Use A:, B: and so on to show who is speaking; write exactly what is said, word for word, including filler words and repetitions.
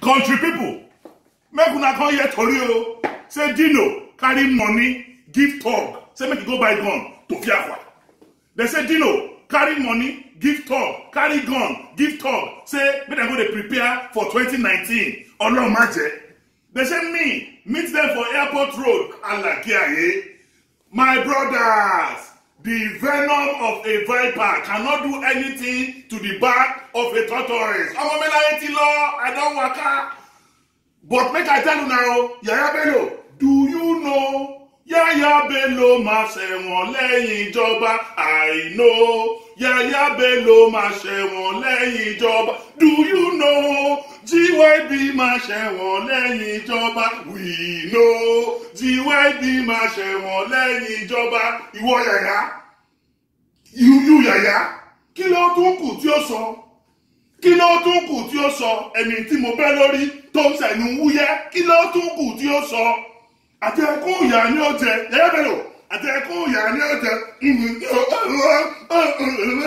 A: Country people, make una come here tori o. Say Dino carry money, give Thug. Say make you go buy gun to Fiafwa. They say Dino carry money, give Thug. Carry gun, give Thug. Say make dem go dey prepare for twenty nineteen. Ọlọ́run má jẹ́. They say me meet them for Airport Road. Alakiaye. My brothers, the venom of a viper cannot do anything to the back of a tortoise. Dino Melaye ti lọ, I don't waka. But make I tell you now, Yaya Bello, do you know? Yaya Bello ma ṣẹ̀wọ̀n lẹ́yìn ìjọba. I know. Yaya Bello ma ṣẹ̀wọ̀n lẹ́yìn ìjọba. Do you know? G Y B ma ṣẹ̀wọ̀n lẹ́yìn ìjọba. We know. G Y B ma ṣẹ̀wọ̀n lẹ́yìn ìjọba. Ìwọ Yaya. You you Yaya. Kí ló tún kù tí ó sọ? Kí ló tún kù tí ó sọ? Ẹni tí mo bẹ́ lórí tó ń sẹ̀nu wúyẹ́. Kí ló tún kù tí ó sọ? Àtẹ̀kùn ìyá ni ó jẹ. Yaya Bello. Àtẹ̀kùn ìyá ni ó jẹ.